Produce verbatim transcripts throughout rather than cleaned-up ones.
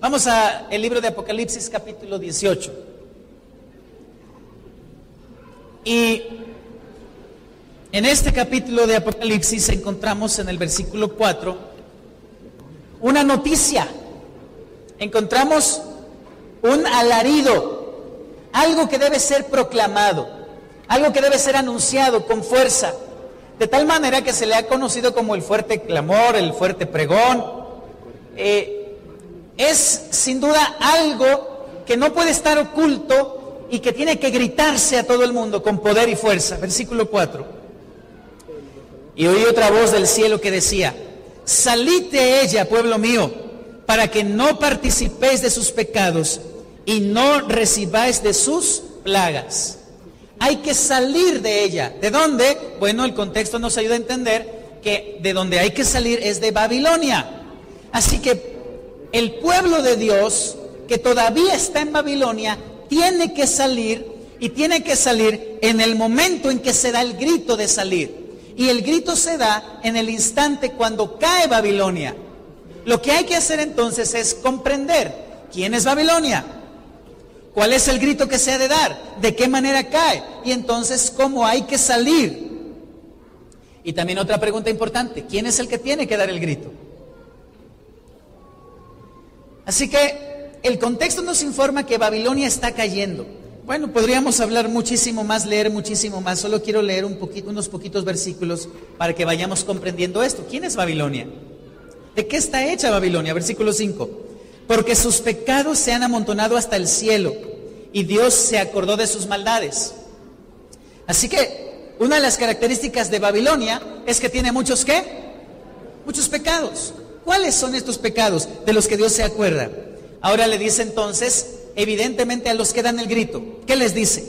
Vamos al libro de Apocalipsis capítulo dieciocho. Y en este capítulo de Apocalipsis encontramos en el versículo cuatro una noticia. Encontramos un alarido, algo que debe ser proclamado, algo que debe ser anunciado con fuerza, de tal manera que se le ha conocido como el fuerte clamor, el fuerte pregón. Eh, es sin duda algo que no puede estar oculto y que tiene que gritarse a todo el mundo con poder y fuerza. Versículo cuatro. Y oí otra voz del cielo que decía: salid de ella, pueblo mío, para que no participéis de sus pecados y no recibáis de sus plagas. Hay que salir de ella. ¿De dónde? Bueno, el contexto nos ayuda a entender que de donde hay que salir es de Babilonia. Así que el pueblo de Dios, que todavía está en Babilonia, tiene que salir, y tiene que salir en el momento en que se da el grito de salir. Y el grito se da en el instante cuando cae Babilonia. Lo que hay que hacer entonces es comprender quién es Babilonia, cuál es el grito que se ha de dar, de qué manera cae, y entonces cómo hay que salir. Y también otra pregunta importante: ¿quién es el que tiene que dar el grito? Así que el contexto nos informa que Babilonia está cayendo. Bueno, podríamos hablar muchísimo más, leer muchísimo más. Solo quiero leer un poquito, unos poquitos versículos para que vayamos comprendiendo esto. ¿Quién es Babilonia? ¿De qué está hecha Babilonia? Versículo cinco. Porque sus pecados se han amontonado hasta el cielo, y Dios se acordó de sus maldades. Así que una de las características de Babilonia es que tiene muchos ¿qué? Muchos pecados. ¿Cuáles son estos pecados de los que Dios se acuerda? Ahora le dice entonces, evidentemente, a los que dan el grito. ¿Qué les dice?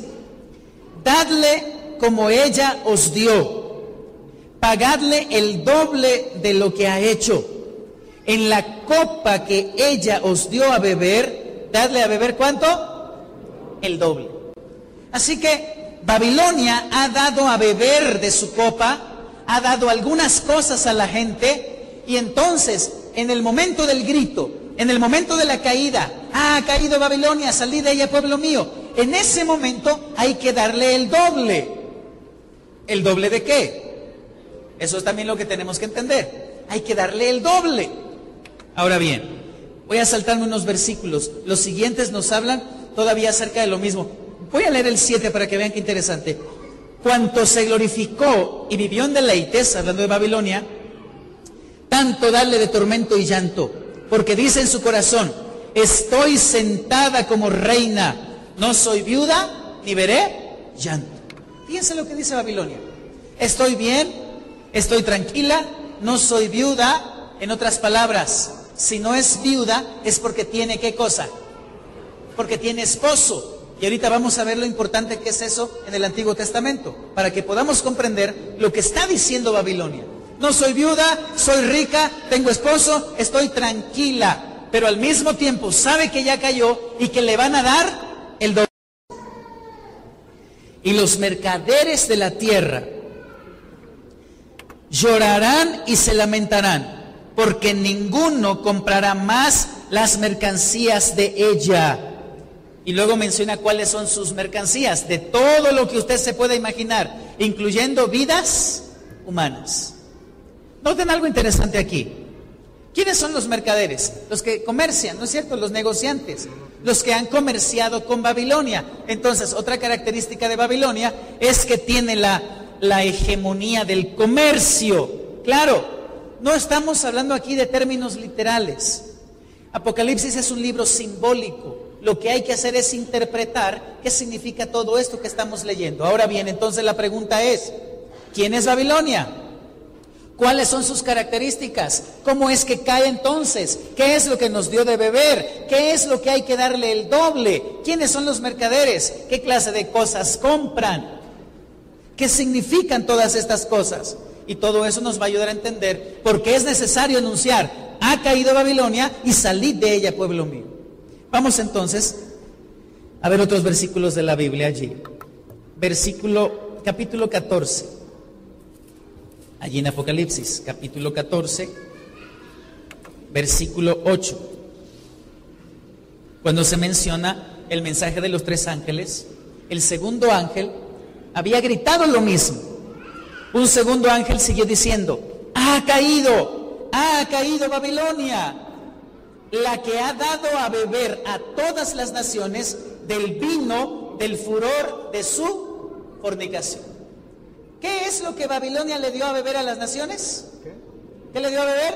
Dadle como ella os dio, pagadle el doble de lo que ha hecho. En la copa que ella os dio a beber, dadle a beber ¿cuánto? El doble. Así que Babilonia ha dado a beber de su copa, ha dado algunas cosas a la gente. Y entonces, en el momento del grito, en el momento de la caída, ah, ha caído Babilonia, salid de ella, pueblo mío. En ese momento hay que darle el doble. ¿El doble de qué? Eso es también lo que tenemos que entender. Hay que darle el doble. Ahora bien, voy a saltarme unos versículos. Los siguientes nos hablan todavía acerca de lo mismo. Voy a leer el siete para que vean qué interesante. Cuanto se glorificó y vivió en deleites, hablando de Babilonia, tanto darle de tormento y llanto, porque dice en su corazón: estoy sentada como reina, no soy viuda, ni veré llanto. Fíjense lo que dice Babilonia: estoy bien, estoy tranquila, no soy viuda. En otras palabras, si no es viuda es porque tiene ¿qué cosa? Porque tiene esposo. Y ahorita vamos a ver lo importante que es eso en el Antiguo Testamento, para que podamos comprender lo que está diciendo Babilonia. No soy viuda, soy rica, tengo esposo, estoy tranquila, pero al mismo tiempo sabe que ya cayó y que le van a dar el doble. Y los mercaderes de la tierra llorarán y se lamentarán, porque ninguno comprará más las mercancías de ella. Y luego menciona cuáles son sus mercancías, de todo lo que usted se pueda imaginar, incluyendo vidas humanas. Noten algo interesante aquí. ¿Quiénes son los mercaderes? Los que comercian, ¿no es cierto? Los negociantes, los que han comerciado con Babilonia. Entonces, otra característica de Babilonia es que tiene la, la hegemonía del comercio. Claro, no estamos hablando aquí de términos literales. Apocalipsis es un libro simbólico. Lo que hay que hacer es interpretar qué significa todo esto que estamos leyendo. Ahora bien, entonces la pregunta es: ¿quién es Babilonia? ¿Cuáles son sus características? ¿Cómo es que cae entonces? ¿Qué es lo que nos dio de beber? ¿Qué es lo que hay que darle el doble? ¿Quiénes son los mercaderes? ¿Qué clase de cosas compran? ¿Qué significan todas estas cosas? Y todo eso nos va a ayudar a entender por qué es necesario anunciar: ha caído Babilonia y salid de ella, pueblo mío. Vamos entonces a ver otros versículos de la Biblia allí. Versículo, capítulo catorce. Allí en Apocalipsis, capítulo catorce, versículo ocho. Cuando se menciona el mensaje de los tres ángeles, el segundo ángel había gritado lo mismo. Un segundo ángel siguió diciendo: ha caído, ha caído Babilonia, la que ha dado a beber a todas las naciones del vino del furor de su fornicación. ¿Qué es lo que Babilonia le dio a beber a las naciones? ¿Qué le dio a beber?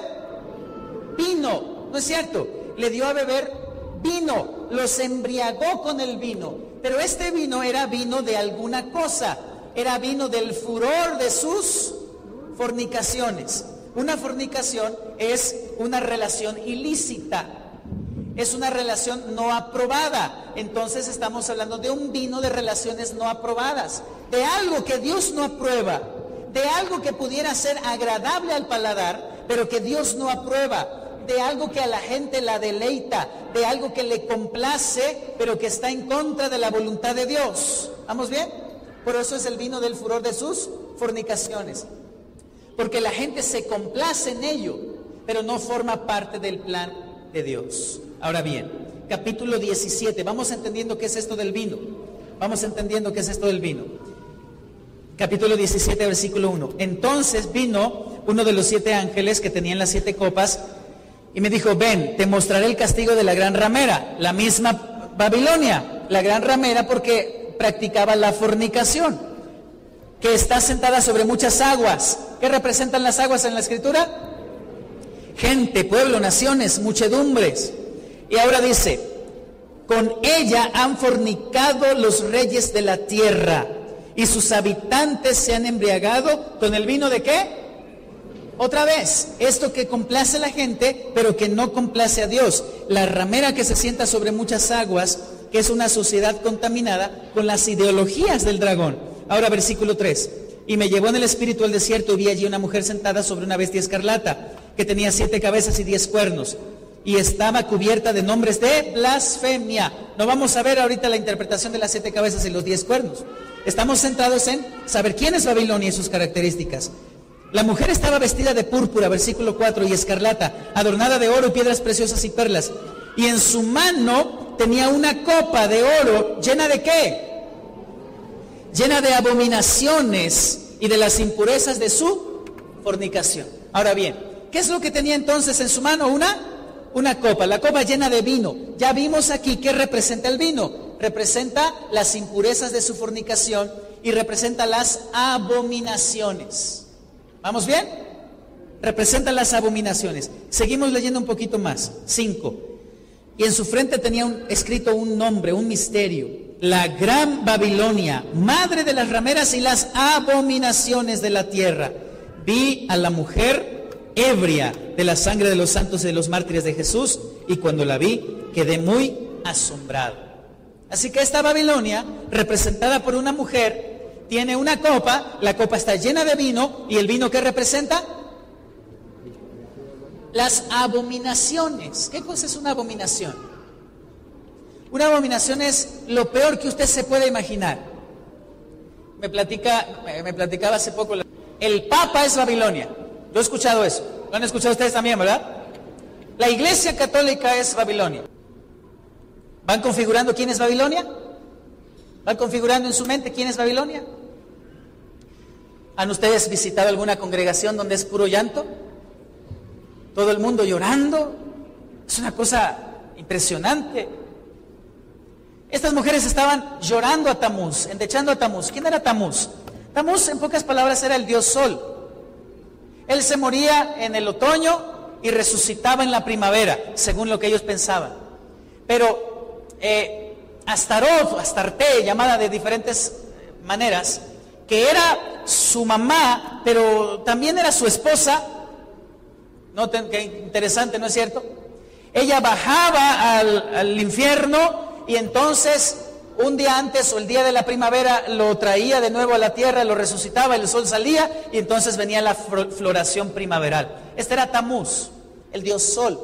Vino, ¿no es cierto? Le dio a beber vino, los embriagó con el vino, pero este vino era vino de alguna cosa, era vino del furor de sus fornicaciones. Una fornicación es una relación ilícita, es una relación no aprobada. Entonces estamos hablando de un vino de relaciones no aprobadas, de algo que Dios no aprueba, de algo que pudiera ser agradable al paladar, pero que Dios no aprueba, de algo que a la gente la deleita, de algo que le complace, pero que está en contra de la voluntad de Dios. ¿Vamos bien? Por eso es el vino del furor de sus fornicaciones, porque la gente se complace en ello, pero no forma parte del plan de Dios. Ahora bien, capítulo diecisiete, vamos entendiendo qué es esto del vino. Vamos entendiendo qué es esto del vino. Capítulo diecisiete, versículo uno. Entonces vino uno de los siete ángeles que tenían las siete copas y me dijo: ven, te mostraré el castigo de la gran ramera, la misma Babilonia, la gran ramera, porque practicaba la fornicación, que está sentada sobre muchas aguas. ¿Qué representan las aguas en la Escritura? Gente, pueblo, naciones, muchedumbres. Y ahora dice: con ella han fornicado los reyes de la tierra, y sus habitantes se han embriagado con el vino de ¿qué? Otra vez, esto que complace a la gente, pero que no complace a Dios. La ramera que se sienta sobre muchas aguas, que es una sociedad contaminada con las ideologías del dragón. Ahora versículo tres. Y me llevó en el espíritu al desierto, y vi allí una mujer sentada sobre una bestia escarlata, que tenía siete cabezas y diez cuernos, y estaba cubierta de nombres de blasfemia. No vamos a ver ahorita la interpretación de las siete cabezas y los diez cuernos. Estamos centrados en saber quién es Babilonia y sus características. La mujer estaba vestida de púrpura, versículo cuatro, y escarlata, adornada de oro, piedras preciosas y perlas. Y en su mano tenía una copa de oro llena de ¿qué? Llena de abominaciones y de las impurezas de su fornicación. Ahora bien, ¿qué es lo que tenía entonces en su mano? Una, una copa, la copa llena de vino. Ya vimos aquí qué representa el vino. Representa las impurezas de su fornicación y representa las abominaciones. ¿Vamos bien? Representa las abominaciones. Seguimos leyendo un poquito más. Cinco. Y en su frente tenía un, escrito un nombre, un misterio: la gran Babilonia, madre de las rameras y las abominaciones de la tierra. Vi a la mujer ebria de la sangre de los santos y de los mártires de Jesús, y cuando la vi quedé muy asombrado. Así que esta Babilonia, representada por una mujer, tiene una copa, la copa está llena de vino, y el vino ¿qué representa? Las abominaciones. ¿Qué cosa es una abominación? Una abominación es lo peor que usted se puede imaginar. Me platica, me platicaba hace poco, el Papa es Babilonia. Yo he escuchado eso. Lo han escuchado ustedes también, ¿verdad? La Iglesia Católica es Babilonia. ¿Van configurando quién es Babilonia? ¿Van configurando en su mente quién es Babilonia? ¿Han ustedes visitado alguna congregación donde es puro llanto? Todo el mundo llorando. Es una cosa impresionante. Estas mujeres estaban llorando a Tamuz, endechando a Tamuz. ¿Quién era Tamuz? Tamuz, en pocas palabras, era el dios Sol. Él se moría en el otoño y resucitaba en la primavera, según lo que ellos pensaban. Pero eh, Astaroth, Astarte, llamada de diferentes maneras, que era su mamá, pero también era su esposa. Noten qué interesante, ¿no es cierto? Ella bajaba al, al infierno, y entonces un día antes o el día de la primavera lo traía de nuevo a la tierra, lo resucitaba, el sol salía, y entonces venía la floración primaveral. Este era Tamuz, el dios Sol.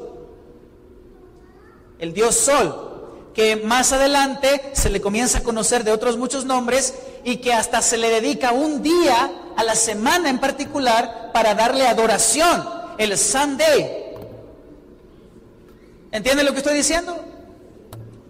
El dios Sol, que más adelante se le comienza a conocer de otros muchos nombres, y que hasta se le dedica un día a la semana en particular para darle adoración, el Sunday. ¿Entienden lo que estoy diciendo?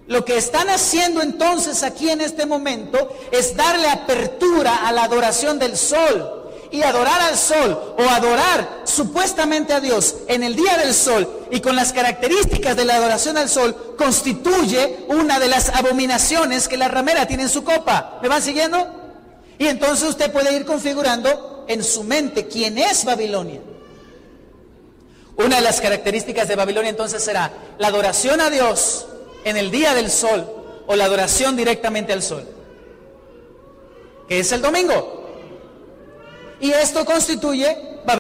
Lo que están haciendo entonces aquí en este momento es darle apertura a la adoración del sol. Y adorar al sol o adorar supuestamente a Dios en el día del sol y con las características de la adoración al sol constituye una de las abominaciones que la ramera tiene en su copa. ¿Me van siguiendo? Y entonces usted puede ir configurando en su mente quién es Babilonia. Una de las características de Babilonia entonces será la adoración a Dios en el día del sol o la adoración directamente al sol, que es el domingo. Y esto constituye